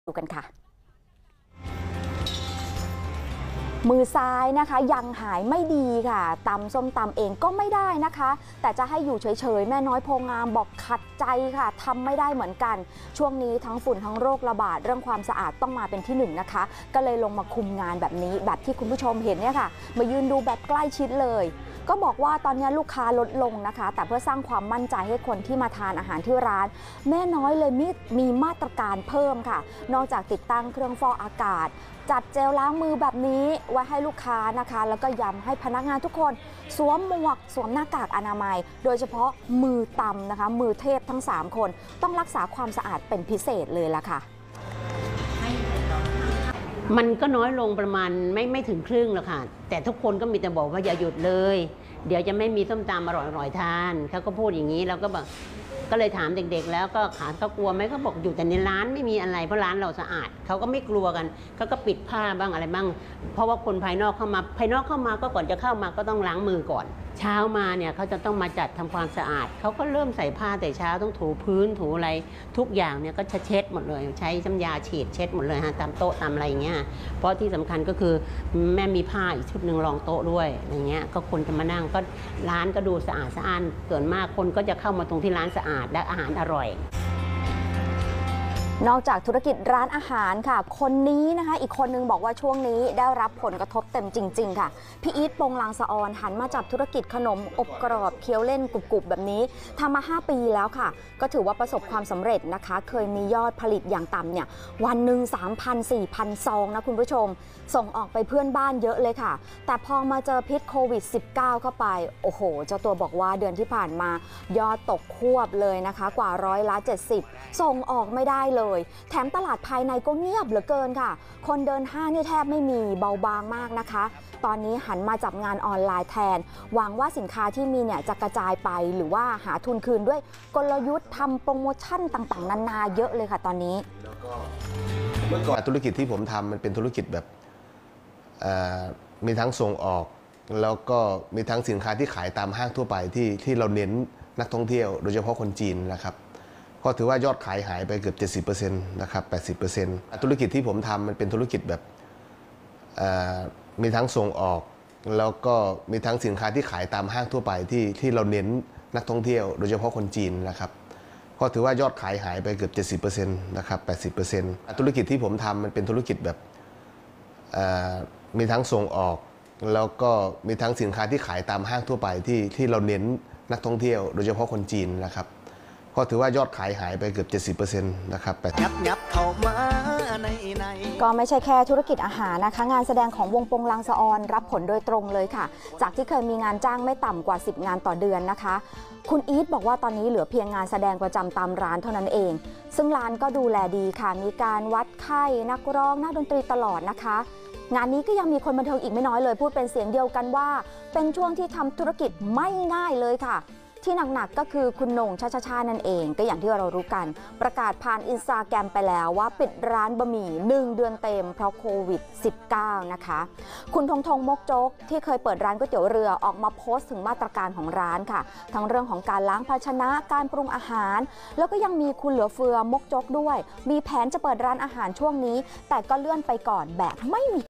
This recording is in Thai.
ดูกันค่ะมือซ้ายนะคะยังหายไม่ดีค่ะตำส้มตำเองก็ไม่ได้นะคะแต่จะให้อยู่เฉยๆแม่น้อยโพงามบอกขัดใจค่ะทำไม่ได้เหมือนกันช่วงนี้ทั้งฝุ่นทั้งโรคระบาดเรื่องความสะอาดต้องมาเป็นที่หนึ่งนะคะก็เลยลงมาคุมงานแบบนี้แบบที่คุณผู้ชมเห็นเนี่ยค่ะมายืนดูแบบใกล้ชิดเลยก็บอกว่าตอนนี้ลูกค้าลดลงนะคะแต่เพื่อสร้างความมั่นใจให้คนที่มาทานอาหารที่ร้านแม่น้อยเลยมีมาตรการเพิ่มค่ะนอกจากติดตั้งเครื่องฟอกอากาศจัดเจลล้างมือแบบนี้ไว้ให้ลูกค้านะคะแล้วก็ย้ำให้พนักงานทุกคนสวมหมวกสวมหน้ากากอนามัยโดยเฉพาะมือตำนะคะมือเทพทั้ง3คนต้องรักษาความสะอาดเป็นพิเศษเลยล่ะค่ะมันก็น้อยลงประมาณไม่ถึงครึ่งหรอกค่ะแต่ทุกคนก็มีแต่บอกว่าอย่าหยุดเลยเดี๋ยวจะไม่มีส้มตำอร่อยๆทานเขาก็พูดอย่างนี้เราก็แบบก็เลยถามเด็กๆแล้วก็ขาเขากลัวไหมเขาบอกอยู่แต่ในร้านไม่มีอะไรเพราะร้านเราสะอาดเขาก็ไม่กลัวกันเขาก็ปิดผ้าบ้างอะไรบ้างเพราะว่าคนภายนอกเข้ามาก็ก่อนจะเข้ามาก็ต้องล้างมือก่อนเช้ามาเนี่ยเขาจะต้องมาจัดทำความสะอาดเขาก็เริ่มใส่ผ้าแต่เช้าต้องถูพื้นถูอะไรทุกอย่างเนี่ยก็เช็ดหมดเลยใช้น้ำยาฉีดเช็ดหมดเลยฮะตามโต๊ะตามอะไรอย่างเงี้ยเพราะที่สำคัญก็คือแม่มีผ้าอีกชุดหนึ่งรองโต๊ะด้วยอย่างเงี้ยก็คนจะมานั่งก็ร้านก็ดูสะอาดสะอ้านเกินมากคนก็จะเข้ามาตรงที่ร้านสะอาดและอาหารอร่อยนอกจากธุรกิจร้านอาหารค่ะคนนี้นะคะอีกคนนึงบอกว่าช่วงนี้ได้รับผลกระทบเต็มจริงๆค่ะพี่อีทปงลางสะออนหันมาจับธุรกิจขนมอบกรอบเคี้ยวเล่นกรุบๆแบบนี้ทำมา5 ปีแล้วค่ะก็ถือว่าประสบความสำเร็จนะคะเคยมียอดผลิตอย่างต่ำเนี่ยวันหนึ่ง 3,000-4,000 ซองนะคุณผู้ชมส่งออกไปเพื่อนบ้านเยอะเลยค่ะแต่พอมาเจอพิษโควิด -19 เข้าไปโอ้โหเจ้าตัวบอกว่าเดือนที่ผ่านมายอดตกควบเลยนะคะกว่า70%ส่งออกไม่ได้เลยแถมตลาดภายในก็เงียบเหลือเกินค่ะคนเดินห้างนี่แทบไม่มีเบาบางมากนะคะตอนนี้หันมาจับงานออนไลน์แทนหวังว่าสินค้าที่มีเนี่ยจะกระจายไปหรือว่าหาทุนคืนด้วยกลยุทธ์ทำโปรโมชั่นต่างๆนานาเยอะเลยค่ะตอนนี้แล้วก็เมื่อก่อนธุรกิจที่ผมทำมันเป็นธุรกิจแบบมีทั้งส่งออกแล้วก็มีทั้งสินค้าที่ขายตามห้างทั่วไปที่เราเน้นนักท่องเที่ยวโดยเฉพาะคนจีนนะครับก็ถือว่ายอดขายหายไปเกือบ 70% นะครับ 80% ธุรกิจที่ผมทำมันเป็นธุรกิจแบบมีทั้งส่งออกแล้วก็มีทั้งสินค้าที่ขายตามห้างทั่วไปที่เราเน้นนักท่องเที่ยวโดยเฉพาะคนจีนนะครับก็ถือว่ายอดขายหายไปเกือบ 70% นะครับ 80% ธุรกิจที่ผมทำมันเป็นธุรกิจแบบมีทั้งส่งออกแล้วก็มีทั้งสินค้าที่ขายตามห้างทั่วไปที่เราเน้นนักท่องเที่ยวโดยเฉพาะคนจีนนะครับก็ถือว่ายอดขายหายไปเกือบ 70% นะครับงับเข้ามาในก็ไม่ใช่แค่ธุรกิจอาหารนะคะงานแสดงของวงปงลางสะออนรับผลโดยตรงเลยค่ะจากที่เคยมีงานจ้างไม่ต่ำกว่า10 งานต่อเดือนนะคะคุณอีทบอกว่าตอนนี้เหลือเพียงงานแสดงประจำตามร้านเท่านั้นเองซึ่งร้านก็ดูแลดีค่ะมีการวัดไข้นักร้องนักดนตรีตลอดนะคะงานนี้ก็ยังมีคนบันเทิงอีกไม่น้อยเลยพูดเป็นเสียงเดียวกันว่าเป็นช่วงที่ทำธุรกิจไม่ง่ายเลยค่ะที่หนักๆก็คือคุณโหน่งชานั่นเองก็อย่างที่เรารู้กันประกาศผ่านInstagramไปแล้วว่าปิดร้านบะหมี่1 เดือนเต็มเพราะโควิด -19 นะคะคุณธงมกจกที่เคยเปิดร้านก๋วยเตี๋ยวเรือออกมาโพสต์ถึงมาตรการของร้านค่ะทั้งเรื่องของการล้างภาชนะการปรุงอาหารแล้วก็ยังมีคุณเหลือเฟือมกจกด้วยมีแผนจะเปิดร้านอาหารช่วงนี้แต่ก็เลื่อนไปก่อนแบบไม่มี